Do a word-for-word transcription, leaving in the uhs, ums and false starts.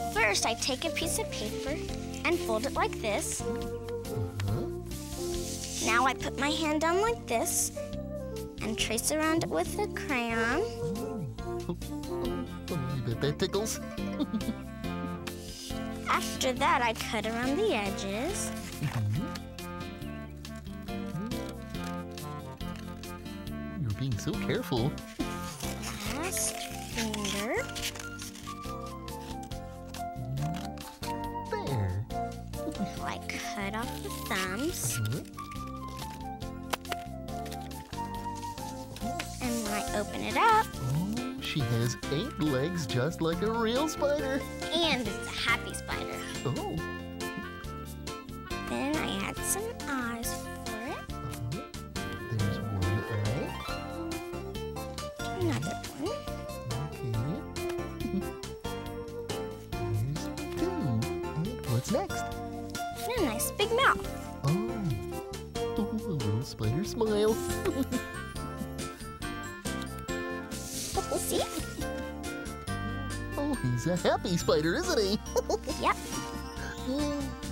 First, I take a piece of paper and fold it like this. Uh-huh. Now I put my hand down like this and trace around it with a crayon. Oh, oh, you bet that tickles. After that, I cut around the edges. You're being so careful. Last finger. There. Now I cut off the thumbs. Uh-huh. And when I open it up, Oh, she has eight legs just like a real spider. and it's a happy spider. Oh. Then I add some eyes for it. Uh-huh. There's one eye. Another one. Okay. There's two. And what's next? And a nice big mouth. Oh. Oh, a little spider smile. See? Oh, he's a happy spider, isn't he? Yep. Mm.